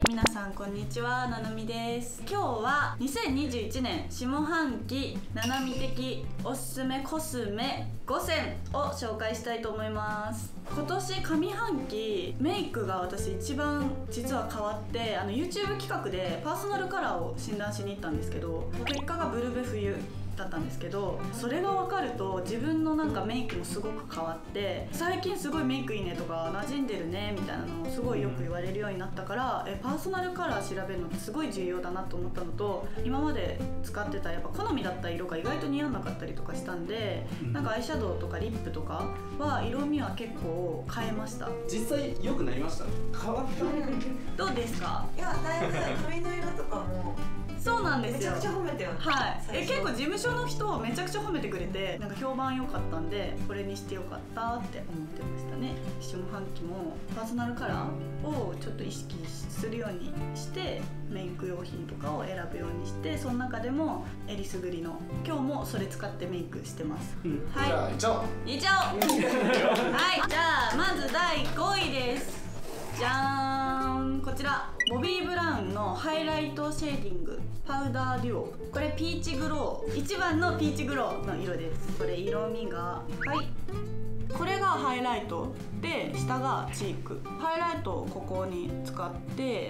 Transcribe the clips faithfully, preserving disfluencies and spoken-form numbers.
皆さんこんにちは、ななみです。今日はにせんにじゅういちねん下半期ななみ的おすすめコスメごせんを紹介したいと思います。今年上半期メイクが私一番実は変わって、あの YouTube 企画でパーソナルカラーを診断しに行ったんですけど、結果がブルベ冬だったんですけど、それが分かると自分のなんかメイクもすごく変わって、最近すごいメイクいいねとか馴染んでるねみたいなのをすごいよく言われるようになったから、えパーソナルカラー調べるのってすごい重要だなと思ったのと、今まで使ってたやっぱ好みだった色が意外と似合わなかったりとかしたんで、なんかアイシャドウとかリップとかは色味は結構変えました。 実際良くなりました？変わったどうですか？ いや、だいぶ髪の色とかもそうなんですよ。 めちゃくちゃ褒めてよね。 はい。え結構事務所の人めちゃくちゃ褒めてくれて、なんか評判良かったんで、これにしてよかったって思ってましたね。下半期もパーソナルカラーをちょっと意識するようにして、メイク用品とかを選ぶようにして、その中でもえりすぐりの今日もそれ使ってメイクしてます。 うん、 はい。 じゃあいっちゃおう。 いっちゃおう。はい。じゃあまずだいごいです。じゃーん、こちらボビー・ブラウンのハイライトシェーディングパウダーデュオ、これピーチグロー、一番のピーチグローの色です。これ色味がはい、これがハイライトで、下がチーク。ハイライトをここに使って、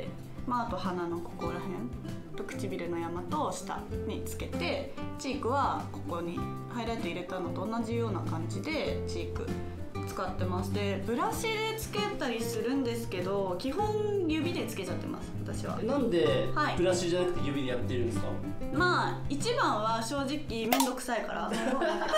まあ、あと鼻のここら辺と唇の山と下につけて、チークはここにハイライト入れたのと同じような感じでチーク使ってます。でブラシでつけたりするんですけど、基本指でつけちゃってます私は。 なんではいブラシじゃなくて指でやってるんですか？ まあ一番は正直めんどくさいからどうせ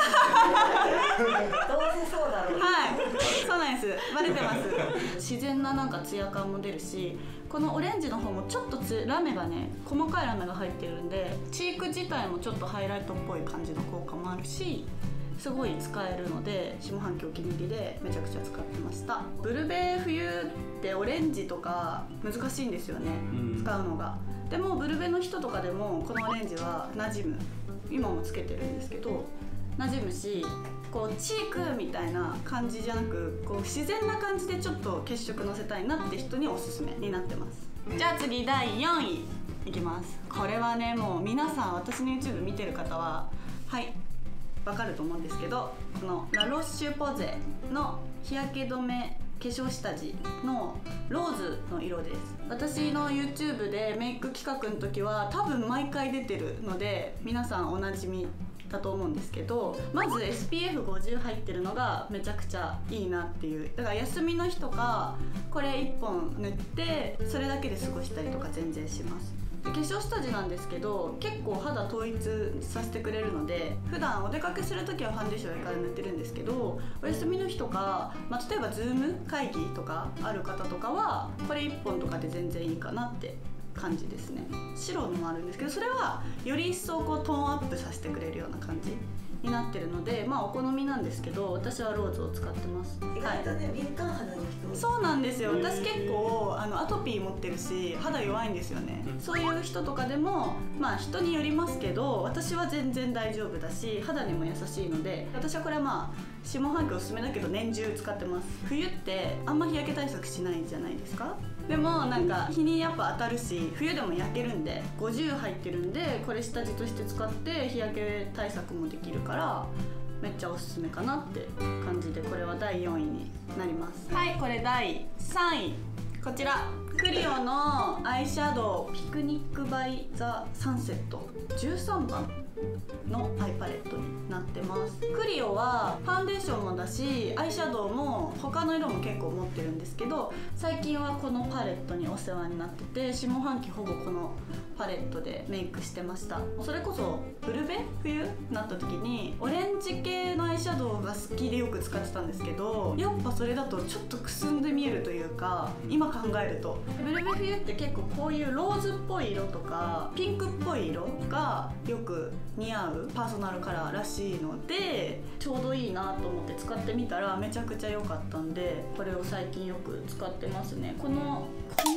そうだろう。 はいそうなんです、バレてます。自然ななんかツヤ感も出るし、このオレンジの方もちょっとつラメがね、細かいラメが入ってるんで、チーク自体もちょっとハイライトっぽい感じの効果もあるし、すごい使えるので下半期お気に入りでめちゃくちゃ使ってました。ブルベ冬ってオレンジとか難しいんですよね、うん、使うのが。でもブルベの人とかでもこのオレンジは馴染む。今もつけてるんですけど馴染むし、こうチークみたいな感じじゃなく、こう自然な感じでちょっと血色のせたいなって人におすすめになってます。じゃあ次だいよんいいきます。これはね、もう皆さん私の YouTube 見てる方ははいわかると思うんですけど、このラロッシュポゼの日焼け止め化粧下地のローズの色です。私の YouTube でメイク企画の時は多分毎回出てるので皆さんおなじみだと思うんですけど、まず エスピーエフごじゅう 入ってるのがめちゃくちゃいいなっていう。だから休みの日とかこれいっぽん塗ってそれだけで過ごしたりとか全然します。化粧下地なんですけど、結構肌統一させてくれるので、普段お出かけする時はファンデーション上から塗ってるんですけど、お休みの日とか、まあ、例えばズーム会議とかある方とかはこれいっぽんとかで全然いいかなって感じですね。白のもあるんですけど、それはより一層こうトーンアップさせてくれるような感じになってるので、まあお好みなんですけど、私はローズを使ってます。 意外とね、敏感肌の人。 そうなんですよ。私結構あのアトピー持ってるし肌弱いんですよね、うん、そういう人とかでもまあ人によりますけど、私は全然大丈夫だし肌にも優しいので、私はこれはまあ下半期おすすめだけど年中使ってます。冬ってあんま日焼け対策しないじゃないですか。でもなんか日にやっぱ当たるし、冬でも焼けるんでごじゅう入ってるんで、これ下地として使って日焼け対策もできるからめっちゃおすすめかなって感じで、これはだいよんいになります。はい、これだいさんい、こちらクリオのアイシャドウピクニックバイザサンセットじゅうさんばんのアイパレットになってます。クリオはファンデーションもだしアイシャドウも他の色も結構持ってるんですけど、最近はこのパレットにお世話になってて、下半期ほぼこのパレットでメイクしてました。それこそブルベ冬になった時にオレンジ系のアイシャドウが好きでよく使ってたんですけど、やっぱそれだとちょっとくすんで見えるというか、今考えるとブルベ冬って結構こういうローズっぽい色とかピンクっぽい色がよく似合うパーソナルカラーらしいので、ちょうどいいなと思って使ってみたらめちゃくちゃ良かったんで、これを最近よく使ってますね。このこの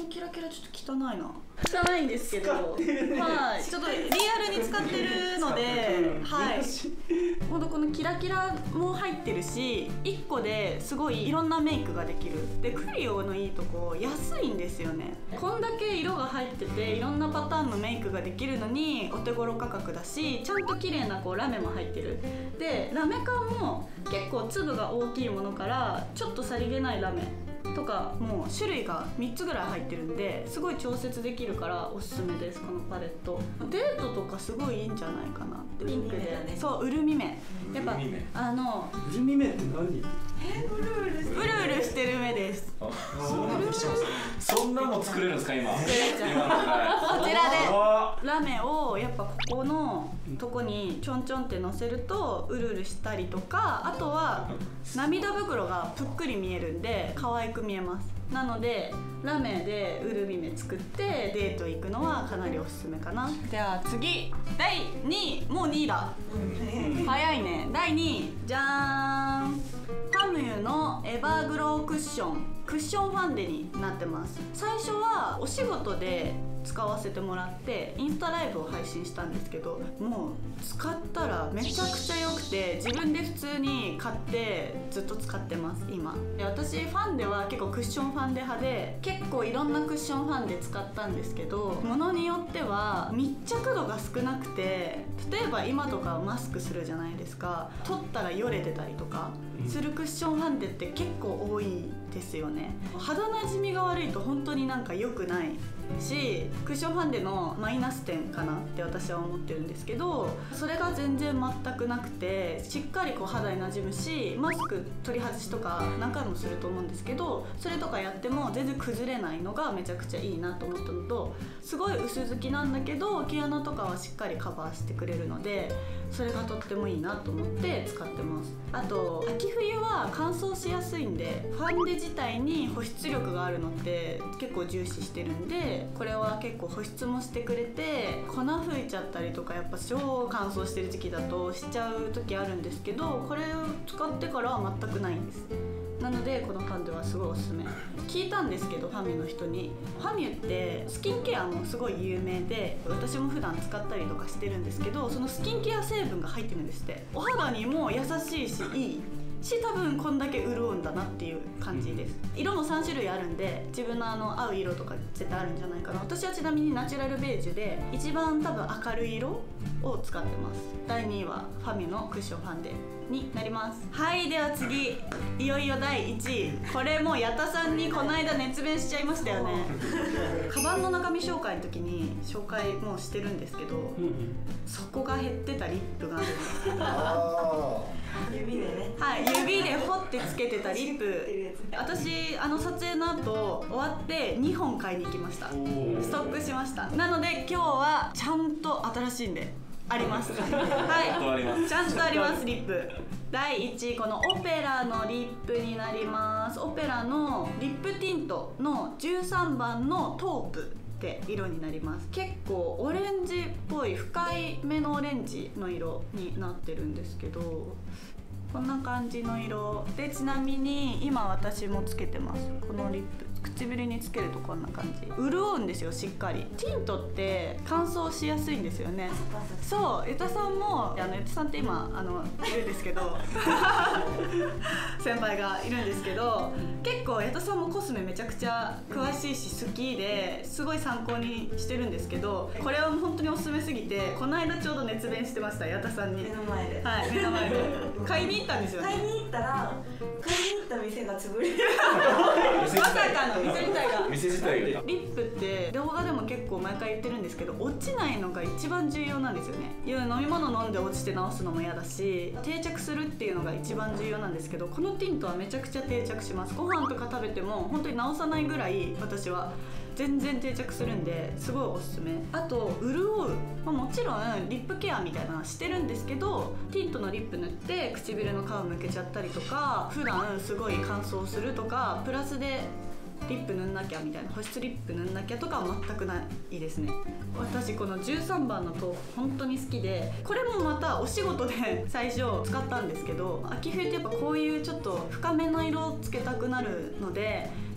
キラキラちょっと汚いな汚いんですけど、はいちょっとリアルに使ってるので、はいほんとこのキラキラも入ってるしいっこですごいいろんなメイクができる。でクリオのいいとこ安いんですよね。こんだけ色が入ってていろんなパターンのメイクができるのにお手頃価格だし、ちゃんと綺麗なこうラメも入ってる。でラメ感も結構粒が大きいものからちょっとさりげないラメとかもう種類がみっつぐらい入ってるんですごい調節できるからおすすめです。このパレットデートとかすごいいいんじゃないかなって。ピンクで、ね、そううるみ目やっぱあのうるみ目って何？ えうるうるしてるうるうるしてる目です。 あそうなんできちゃうんですね。そんなの作れるんですか今？ 作れちゃうこちらでラメをやっぱここのとこにちょんちょんってのせるとうるうるしたりとか、あとは涙袋がぷっくり見えるんで可愛く見えます。なのでラメでうるみ目作ってデート行くのはかなりおすすめかな。では次だいにい、もうにいだ、うん、早いね。だいにいじゃーん、ファムユのエバーグロークッションクッションファンデになってます。最初はお仕事で使わせてもらってインスタライブを配信したんですけど、もう使ったらめちゃくちゃ良くて自分で普通に買ってずっと使ってます今。で私ファンデは結構クッションファンデ派で結構いろんなクッションファンデ使ったんですけど、ものによっては密着度が少なくて、例えば今とかマスクするじゃないですか、取ったらよれてたりとかするクッションファンデって結構多いですよね。肌なじみが悪いと本当になんか良くないし、クッションファンデのマイナス点かなって私は思ってるんですけど、それが全然全くなくてしっかりこう肌になじむし、マスク取り外しとか何回もすると思うんですけど、それとかやっても全然崩れないのがめちゃくちゃいいなと思ったのと、すごい薄付きなんだけど毛穴とかはしっかりカバーしてくれるので、それがとってもいいなと思って使ってます。あと秋冬は乾燥しやすいんで、ファンデ自体に保湿力があるのって結構重視してるんで、これは結構保湿もしてくれて、粉吹いちゃったりとかやっぱ超乾燥してる時期だとしちゃう時あるんですけど、これを使ってからは全くないんです。なのでこのファンデはすごいおすすめ。聞いたんですけどファミの人に、ファミってスキンケアもすごい有名で私も普段使ったりとかしてるんですけど、そのスキンケア成分が入ってるんですって。お肌にも優しいしいいし、多分こんだけ潤うんだなっていう感じです。色もさんしゅるいあるんで自分のあの合う色とか絶対あるんじゃないかな。私はちなみにナチュラルベージュで一番多分明るい色を使ってます。だいにいはファミのクッションファンデになります。はい、では次いよいよだいいちい、これもう矢田さんにこの間熱弁しちゃいましたよねカバンの中身紹介の時に紹介もうしてるんですけど、底が減ってたリップがあるんですけど指でね、 はい、指でほってつけてたリップ私あの撮影の後終わってにほん買いに行きました。ストックしました。なので今日はちゃんと新しいんでありますはいちゃんとありますリップ。だいいちいこのオペラのリップになります。オペラのリップティントのじゅうさんばんのトープって色になります。結構オレンジっぽい深いめのオレンジの色になってるんですけど、こんな感じの色で、ちなみに今私もつけてます。このリップ唇につけるとこんな感じ、潤うんですよしっかり。ティントって乾燥しやすいんですよね。そう、ゆたさんも、あのゆたさんって今あのいるんですけど先輩がいるんですけど、結構ゆたさんもコスメめちゃくちゃ詳しいし好きですごい参考にしてるんですけど、これは本当におすすめすぎてこの間ちょうど熱弁してました、ゆたさんに。 目の前で、 はい、目の前で買いに行ったんですよね。 買いに行ったら買いに行った店が潰れるまさかの店自体が店自体がリップって動画でも結構毎回言ってるんですけど、落ちないのが一番重要なんですよね。いう飲み物飲んで落ちて直すのも嫌だし、定着するっていうのが一番重要なんですけど、このティントはめちゃくちゃ定着します。ご飯とか食べても本当に直さないぐらい私は全然定着するんですごいおすすめ。あと潤う、まあ、もちろんリップケアみたいなのしてるんですけど、ティントのリップ塗って唇の皮むけちゃったりとか、普段すごい乾燥するとか、プラスでリップ塗んなきゃみたいな、保湿リップ塗んなきゃとかは全くないですね。私このじゅうさんばんの豆腐本当に好きで、これもまたお仕事で最初使ったんですけど、秋冬ってやっぱこういうちょっと深めの色をつけたくなるので、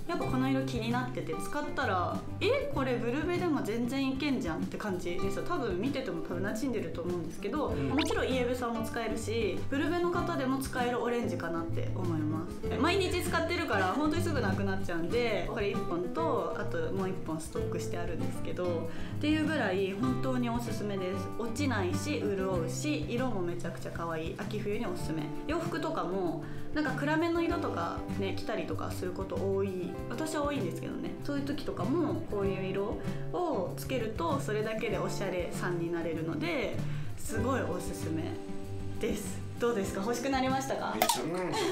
やっぱこの色気になってて使ったらえこれブルベでも全然いけんじゃんって感じですよ。多分見てても多分馴染んでると思うんですけど、うん、もちろんイエベさんも使えるしブルベの方でも使えるオレンジかなって思います。毎日使ってるから本当にすぐなくなっちゃうんでこれいっぽんとあともういっぽんストックしてあるんですけどっていうぐらい本当におすすめです。落ちないし潤うし色もめちゃくちゃ可愛い。秋冬におすすめ。洋服とかもなんか暗めの色とかね着たりとかすること多い。私は多いんですけどね。そういう時とかもこういう色をつけるとそれだけでおしゃれさんになれるのですごいおすすめです。どうですか？欲しくなりましたか？ めちゃくちゃ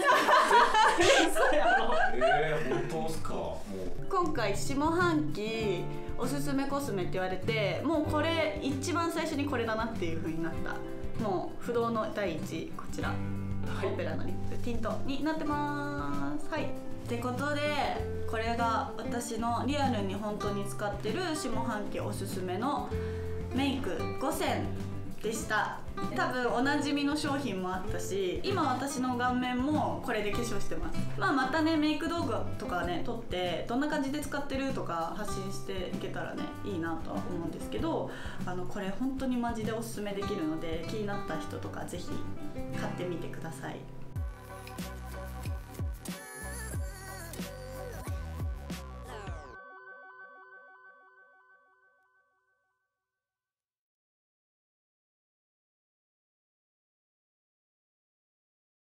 えー、本当ですか？もう今回下半期おすすめコスメって言われてもうこれ一番最初にこれだなっていう風になった。もう不動の第一位こちら、はい、オペラのリップティントになってます。はいってことでこれが私のリアルに本当に使ってる下半期おすすめのメイクごせんでした。多分おなじみの商品もあったし今私の顔面もこれで化粧してます。まあまたねメイク動画とかね撮ってどんな感じで使ってるとか発信していけたらねいいなとは思うんですけどあのこれ本当にマジでおすすめできるので気になった人とかぜひ買ってみてください。